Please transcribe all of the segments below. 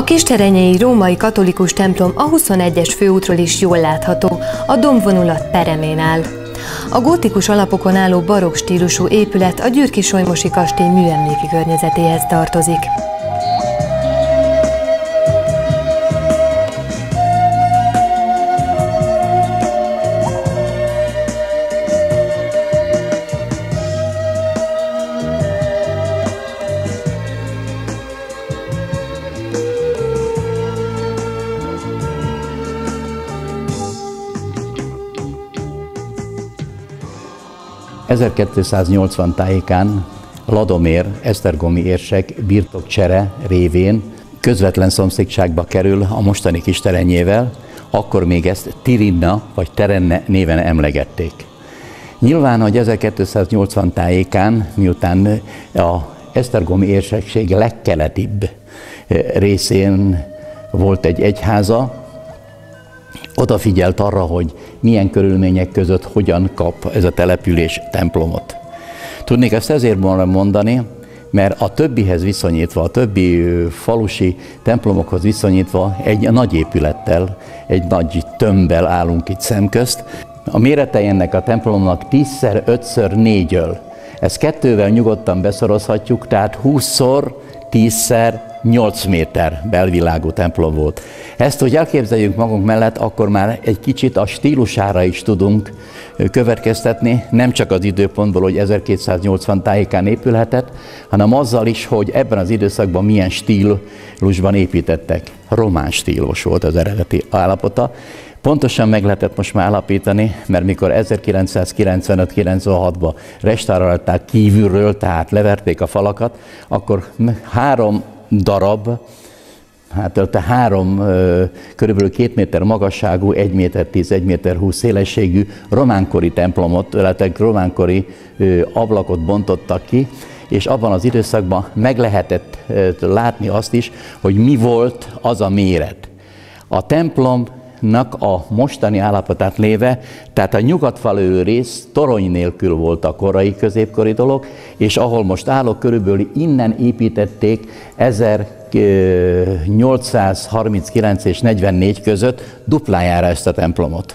kisterenyei római katolikus templom a 21-es főútról is jól látható, a dombvonulat peremén áll. A gótikus alapokon álló barokk stílusú épület a Gyürki-Solymosi kastély műemléki környezetéhez tartozik. ...1280 tájékán Ladomér, esztergomi érsek birtokcsere révén közvetlen szomszédságba kerül a mostani Kisterenyével, akkor még ezt Tirinna vagy Terenne néven emlegették. Nyilván, hogy 1280 tájékán, miután a esztergomi érsekség legkeletibb részén volt egy egyháza, odafigyelt arra, hogy milyen körülmények között hogyan kap ez a település templomot. Tudnék ezt ezért mondani, mert a többihez viszonyítva, a többi falusi templomokhoz viszonyítva egy nagy épülettel, egy nagy tömbbel állunk itt szemközt. A méretei ennek a templomnak 10x5x4-öl. Ezt kettővel nyugodtan beszorozhatjuk, tehát 20x10x8 méter belvilágú templom volt. Ezt, hogy elképzeljük magunk mellett, akkor már egy kicsit a stílusára is tudunk következtetni, nem csak az időpontból, hogy 1280 tájékán épülhetett, hanem azzal is, hogy ebben az időszakban milyen stílusban építettek. Román stílus volt az eredeti állapota. Pontosan meg lehetett most már állapítani, mert mikor 1995-96-ban restaurálták kívülről, tehát leverték a falakat, akkor 3 darab, körülbelül 2 méter magasságú, 1 méter 10, 1 méter 20 szélességű románkori templomot, illetve románkori ablakot bontottak ki, és abban az időszakban meg lehetett látni azt is, hogy mi volt az a méret. A templomnak a mostani állapotát léve, tehát a nyugatfalő rész torony nélkül volt a korai középkori dolog, és ahol most állok, körülbelül innen építették 1839 és 44 között duplájára ezt a templomot.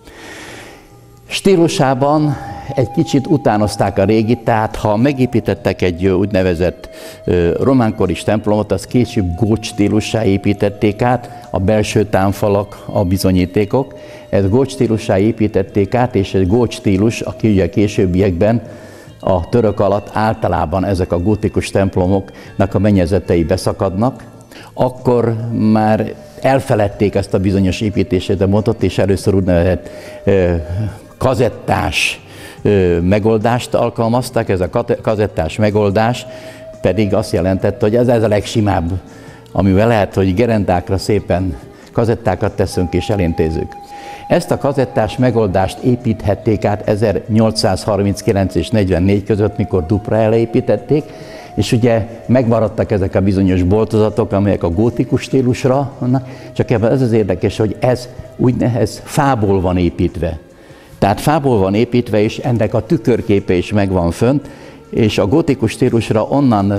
Stílusában egy kicsit utánozták a régit, tehát ha megépítettek egy úgynevezett románkoris templomot, az később gót stílussá építették át, a belső támfalak a bizonyítékok, ez gót stílussá építették át, és egy gót stílus, aki ugye későbbiekben a török alatt általában ezek a gótikus templomoknak a mennyezetei beszakadnak, akkor már elfeledték ezt a bizonyos építését a módot, és először úgynevezett kazettás megoldást alkalmaztak. Ez a kazettás megoldás pedig azt jelentette, hogy ez a legsimább, amivel lehet, hogy gerendákra szépen kazettákat teszünk és elintézzük. Ezt a kazettás megoldást építhették át 1839 és 44 között, mikor dupla elépítették, és ugye megmaradtak ezek a bizonyos boltozatok, amelyek a gótikus stílusra vannak, csak ebben ez az érdekes, hogy ez fából van építve. Tehát fából van építve, és ennek a tükörképe is megvan fönt, és a gótikus stílusra onnan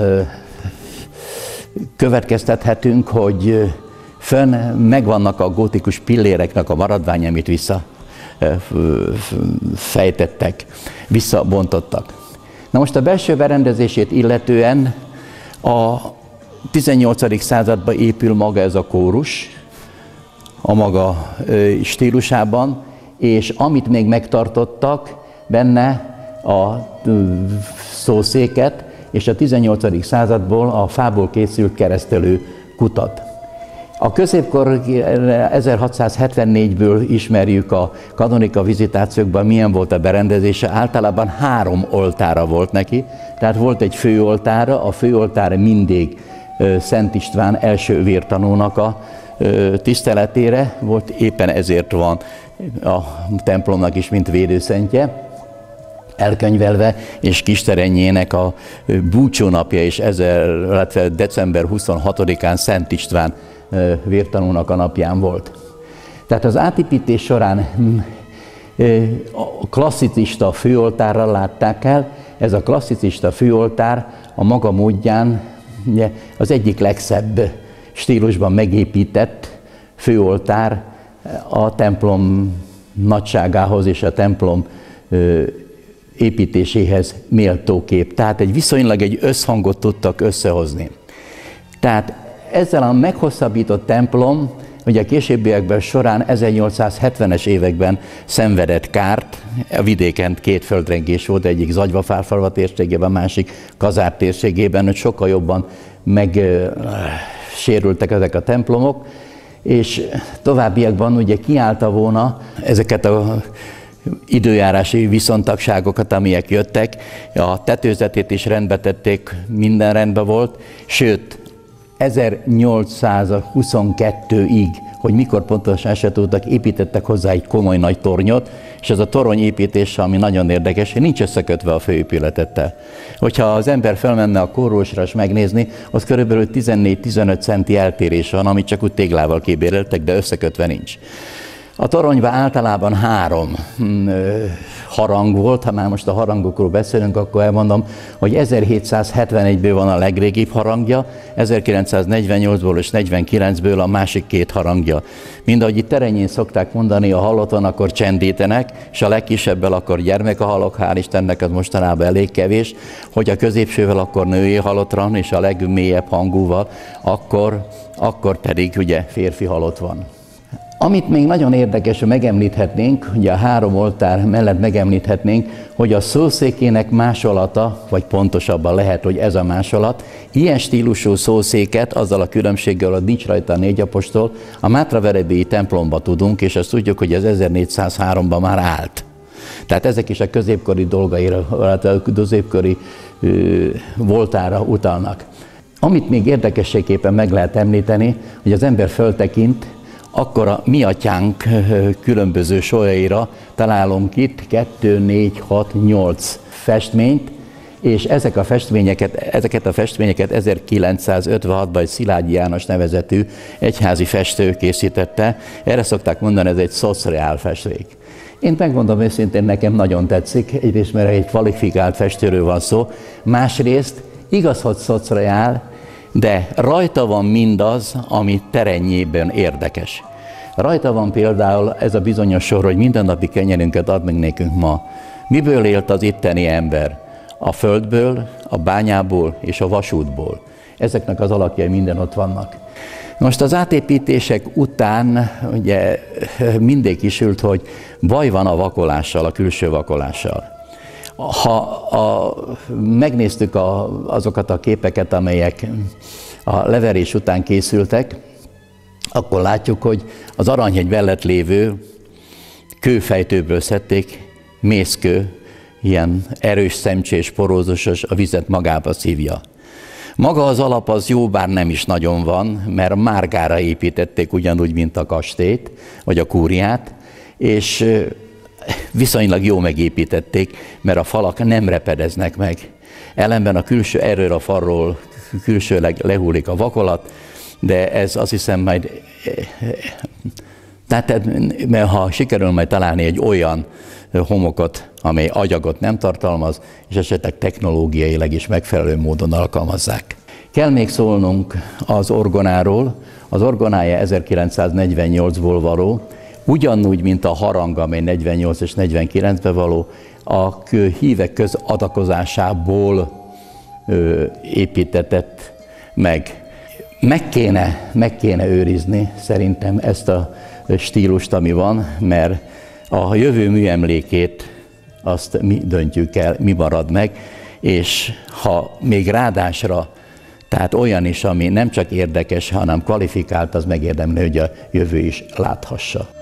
következtethetünk, hogy fönn megvannak a gótikus pilléreknek a maradvány, amit visszafejtettek, visszabontottak. Na most a belső berendezését illetően a 18. században épül maga ez a kórus, a maga stílusában, és amit még megtartottak benne a szószéket, és a 18. századból a fából készült keresztelő kutat. A középkor 1674-ből ismerjük a kanonika vizitációkban, milyen volt a berendezése. Általában 3 oltára volt neki, tehát volt egy főoltára, a főoltára mindig Szent István első vértanúnak a tiszteletére volt, éppen ezért van a templomnak is, mint védőszentje elkönyvelve, és Kisterenyének a búcsúnapja is december 26-án Szent István vértanúnak a napján volt. Tehát az átépítés során a klasszicista főoltárral látták el. Ez a klasszicista főoltár a maga módján ugye, az egyik legszebb stílusban megépített főoltár a templom nagyságához és a templom építéséhez méltó kép. Tehát egy összhangot tudtak összehozni. Tehát ezzel a meghosszabbított templom, ugye a későbbiekben során 1870-es években szenvedett kárt, a vidéken 2 földrengés volt, egyik Zagyva-Fáfalva térségében, a másik Kazár térségében, hogy sokkal jobban megsérültek ezek a templomok, és továbbiakban ugye kiállta volna ezeket a időjárási viszontagságokat, amelyek jöttek, a tetőzetét is rendbe tették, minden rendben volt, sőt, 1822-ig, hogy mikor pontosan se tudtak, építettek hozzá egy komoly nagy tornyot, és ez a torony építése, ami nagyon érdekes, nincs összekötve a főépületettel. Hogyha az ember felmenne a kórusra és megnézni, az körülbelül 14-15 centi eltérés van, amit csak úgy téglával kibéreltek, de összekötve nincs. A toronyban általában 3 harang volt, ha már most a harangokról beszélünk, akkor elmondom, hogy 1771-ből van a legrégibb harangja, 1948-ból és 49-ből a másik 2 harangja. Mind ahogy itt Terenyén szokták mondani, a halottan akkor csendítenek, és a legkisebbel akkor gyermekahalok, hál' Istennek az mostanában elég kevés, hogy a középsővel akkor női halottra, és a legmélyebb hangúval, akkor pedig ugye férfi halott van. Amit még nagyon érdekes, hogy megemlíthetnénk, ugye a 3 oltár mellett megemlíthetnénk, hogy a szószékének másolata, vagy pontosabban lehet, hogy ez a másolat, ilyen stílusú szószéket, azzal a különbséggel, hogy nincs rajta a 4 apostol, a mátraverebélyi templomba tudunk, és azt tudjuk, hogy ez 1403-ban már állt. Tehát ezek is a középkori dolgaira, a középkori voltára utalnak. Amit még érdekességképpen meg lehet említeni, hogy az ember föltekint, akkor a mi atyánk különböző sorjaira találunk itt 2, 4, 6, 8 festményt, és ezeket a festményeket 1956-ban egy Szilágyi János nevezetű egyházi festő készítette. Erre szokták mondani, ez egy szocreál festmény. Én megmondom őszintén, nekem nagyon tetszik, egyrészt mert egy kvalifikált festőről van szó, másrészt igaz, hogy szocreál, de rajta van mindaz, ami Terenyében érdekes. Rajta van például ez a bizonyos sor, hogy mindennapi kenyerünket add meg nekünk ma. Miből élt az itteni ember? A földből, a bányából és a vasútból. Ezeknek az alakjai minden ott vannak. Most az átépítések után ugye mindig kisült, hogy baj van a vakolással, a külső vakolással. Ha megnéztük azokat a képeket, amelyek a leverés után készültek, akkor látjuk, hogy az Aranyhegy mellett lévő kőfejtőből szedték, mészkő, ilyen erős, szemcsés, porózusos, a vizet magába szívja. Maga az alap az jó, bár nem is nagyon van, mert márgára építették ugyanúgy, mint a kastélyt, vagy a kúriát, és viszonylag jó megépítették, mert a falak nem repedeznek meg. Ellenben a külső erről a falról külsőleg lehullik a vakolat, de ez azt hiszem majd, mert ha sikerül majd találni egy olyan homokot, amely agyagot nem tartalmaz, és esetleg technológiailag is megfelelő módon alkalmazzák. Kell még szólnunk az orgonáról. Az orgonája 1948-ból való, ugyanúgy, mint a harang, amely 48 és 49-ben való, a hívek közadakozásából építetett meg. Meg kéne őrizni szerintem ezt a stílust, ami van, mert a jövő műemlékét azt mi döntjük el, mi marad meg, és ha még ráadásra, tehát olyan is, ami nem csak érdekes, hanem kvalifikált, az megérdemli, hogy a jövő is láthassa.